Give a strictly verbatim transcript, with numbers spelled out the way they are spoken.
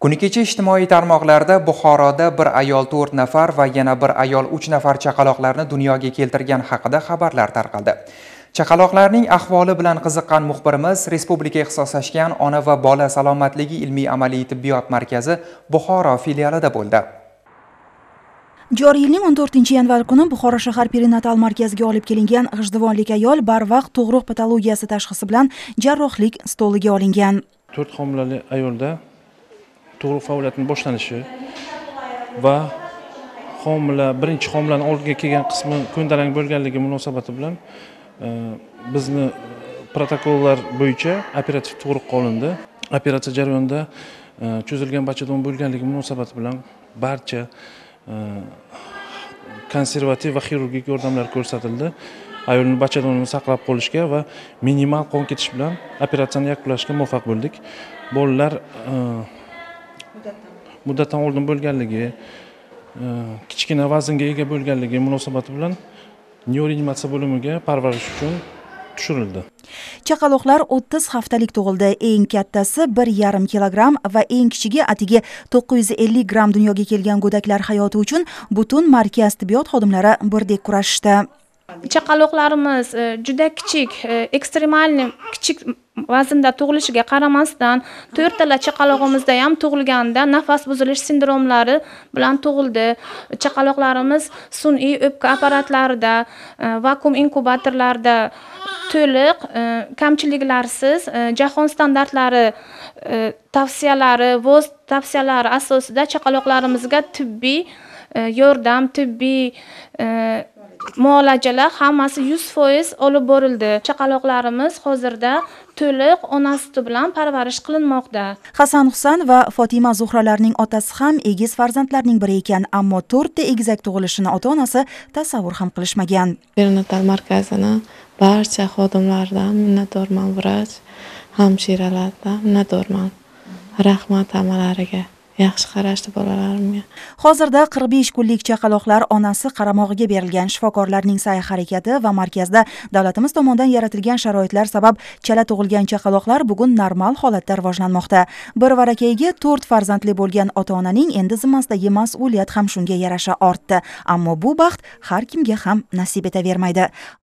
Kuni kecha ijtimoiy tarmoqlarda Buxoroda bir ayol to'rt nafar va yana bir ayol uch nafar chaqaloqlarni dunyoga keltirgan haqida xabarlar tarqaldi. Chaqaloqlarning ahvoli bilan qiziqqan muxbirimiz respublika ixtisoslashgan ona va bola salomatligi ilmiy-amaliy tibbiyot markazi Buxoro filialida bo'ldi. Joriy yilning o'n to'rtinchi yanvar kuni Buxoro shahar perinatal markaziga olib kelingan g'ijduvonlik ayol barvaqt tug'ruq patologiyasi tashxisi bilan jarrohlik stoliga olingan. to'rt homilali ayolda tug'ruq faoliyatining boshlanishi va homila birinchi homilaning oldiga kelgan qismi ko'ndalang bo'lganligi munosabati bilan e, bizni protokollar bo'yicha operativ tug'ruq qilindi. Operatsiya jarayonida e, cho'zilgan bachadon bo'lganligi munosabati bilan barcha e, konservativ va xirurgik yordamlar ko'rsatildi. Ayolning bachadonini saqlab qolishga va minimal qon ketish bilan operatsiyani yakunlashga muvaffaq bo'ldik. Bolalar e, muddatdan oldin bo'lganligi, kichkina vaznga ega bo'lganligi munosabati bilan neyroreanimatsiya bo'limiga parvarish uchun tushirildi. Chaqaloqlar o'ttiz haftalik tug'ildi. Eng kattasi bir yarim kilogramm va eng kichigi atigi to'qqiz yuz ellik gramm dunyoga kelgan go'daklar hayoti uchun butun markaz tibbiyot xodimlari birdek kurashishdi. Chaqaloqlarimiz juda kichik, ekstremalniy kichik vaznda tug'ilishiga qaramasdan to'rttala chaqalog'imizda ham tug'ilganda nafas buzilish sindromlari bilan tug'ildi. Chaqaloqlarimiz sun'iy o'pka apparatlarida, vakuum inkubatorlarda to'liq, kamchiliklarsiz, jahon standartlari tavsiyalari, voz tavsiyalari asosida chaqaloqlarimizga tibbiy yordam, tibbiy muolajalar hammasi yuz foiz olib borildi. Chaqaloqlarimiz hozirda to'liq ona suti bilan parvarish qilinmoqda. Hasan Husan va Fatima Zuhralarning otasi ham egiz farzandlarning biri ekan, ammo to'rtta egizak tug'ilishini ota-onasi tasavvur ham qilishmagan. Perinatal markazini barcha xodimlaridan minnatdorman, vrach, hamshiralardan minnatdorman. Rahmat amalariga. Yaxshi qarashdi bolalarimga. Hozirda qirq besh kunlik chaqaloqlar onasi qaramog'iga berilgan. Shifokorlarning sa'y-harakati va markazda davlatimiz tomonidan yaratilgan sharoitlar sabab chala tug'ilgan chaqaloqlar bugun normal holatda rivojlanmoqda. Bir varakayga to'rt farzandli bo'lgan ota-onaning endi zimmasidagi mas'uliyat ham shunga yarasha ortdi. Ammo bu baxt har kimga ham nasib etavermaydi.